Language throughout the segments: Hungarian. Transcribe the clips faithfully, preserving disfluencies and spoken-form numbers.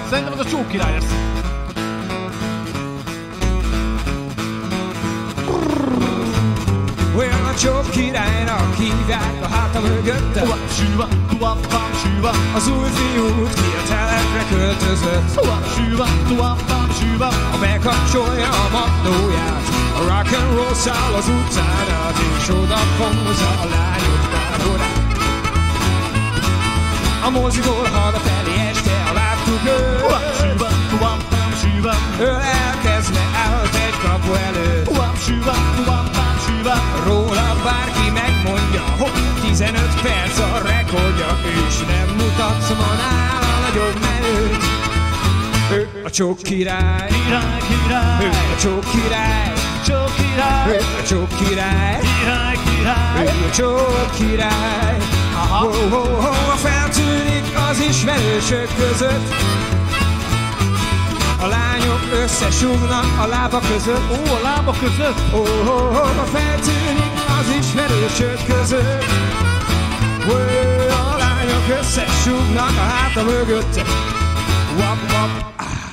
Szerintem az a Csókkirály lesz. Olyan a Csókkirálynak hívják a háta mögötte. Az új fiút ki a telepre költözött. Ha bekapcsolja a magnóját, a rock and roll száll az utcánát, és oda hozza a lányok táborát. A moziból hazafelé este, ha láttuk őt, ő elkezdve állt egy kapu előtt. Róla bárki megmondja, hogy tizenöt perc a rekordja, és nem mutatsz ma nála nagyobb menőt. Ő a Csókkirály, Király, király, ő a Csókkirály, Csókkirály, ő a Csókkirály, király, király, ő a Csókkirály. aha, Oh, oh, oh, feltűnik az ismerősök között. A lányok összesúgnak a lába között. ó, a lába között, Oh, oh, oh, feltűnik az ismerősök között. Oh, a lányok összesúgnak a háta mögött. Wap, wap.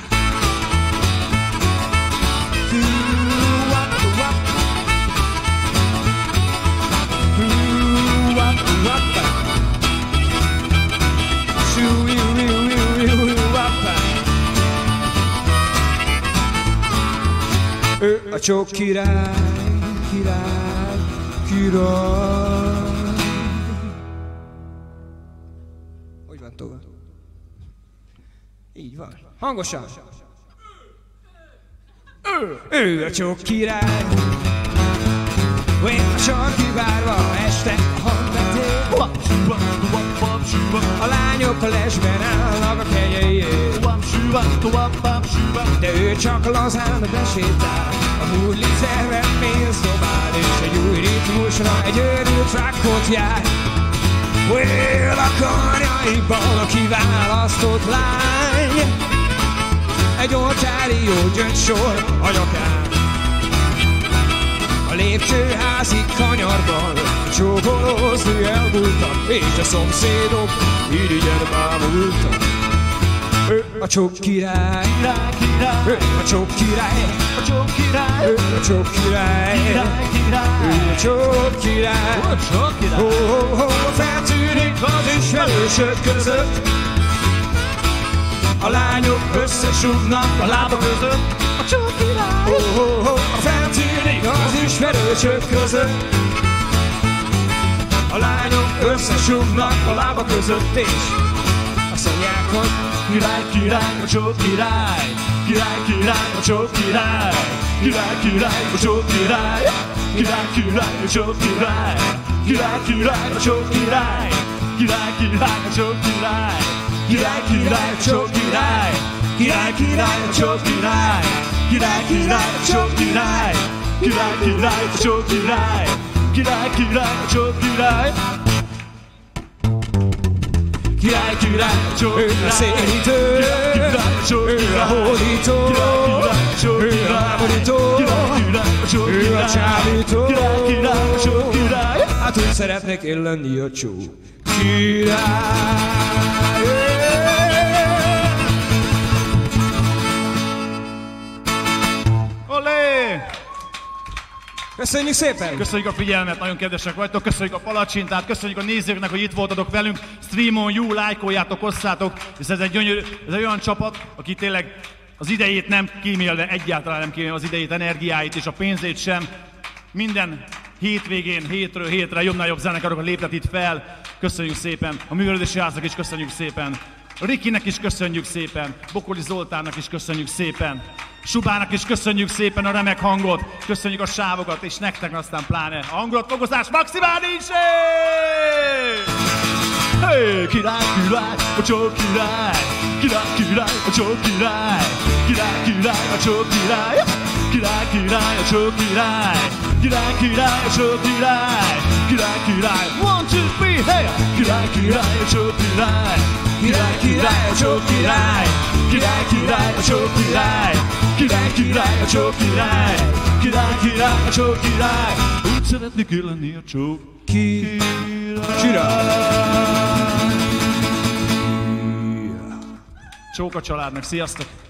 Ő a Csókkirály, király, király. Hogy van tovább? Így van. Hangosan. Ő, ő a Csókkirály. Olyan a sarkivárva este a hangvetél. A lányok a lesben állnak a kelyeiért. De ő csak lazán besétál, a hurlicerre pénzt dobál, és egy új ritmusra egy őrült trackot jár. Well, a karjaiban a kiválasztott lány, egy oltári jó gyöngysor a nyakán. A lépcsőházi kanyarban csókolózni elbújtak, és a szomszédok irigyen bámultak. Ő a Csókkirály, király, király, ő a Csókkirály, a Csókkirály, ő a Csókkirály, király, király, ő a Csókkirály. a Csókkirály, Oh, oh, oh, feltűnik az ismerősök között. A lányok összesúgnak a lába között. a Csókkirály, Oh, oh, oh, feltűnik az ismerősök között. A lányok összesúgnak a lába között, és azt mondják, hogy király, király, a Csókkirály, király, király, a Csókkirály, király, király, a Csókkirály, király, király, a Csókkirály, király, király, a Csókkirály, király, király, a Csókkirály, király, király, a Csókkirály, király, király, a Csókkirály, király, király, a Csókkirály, király, király, a Csókkirály, király, király, a Csókkirály. Király, király, ő a szénítő, ő a hódító, ő a borító, ő a csábító. Hát úgy szeretnék én lenni a Csókkirály. Olé! Köszönjük szépen! Köszönjük a figyelmet, nagyon kedvesek vagytok, köszönjük a palacsintát, köszönjük a nézőknek, hogy itt voltatok velünk, streamon, jó, lájkoljátok, osszátok, és ez egy gyönyörű, ez egy olyan csapat, aki tényleg az idejét nem kímélve, egyáltalán nem kímélve az idejét, energiáit és a pénzét sem. Minden hétvégén, hétről hétre jobbnál-jobb zenekarokat léptet itt fel. Köszönjük szépen, a művelődési háznak is köszönjük szépen, Rikinek is köszönjük szépen, Bokoli Zoltánnak is köszönjük szépen, Subának is köszönjük szépen a remek hangot, köszönjük a sávokat, és nektek aztán pláne a hangulatfogozás maximális! Hey! Király, király, a Csókkirály, király, király, a Csókkirály, király, király, a Csókkirály, király, király, a Csókkirály, király, király, a Csókkirály, király, király, one, two, three, hey! Király, király, a Csókkirály, király, király, a Csókkirály, király, király, a Csókkirály, király, király, a Csókkirály, király, király, a Csókkirály, úgy szeretnék lenni a Csókkirály. Csóka családnak. Sziasztok!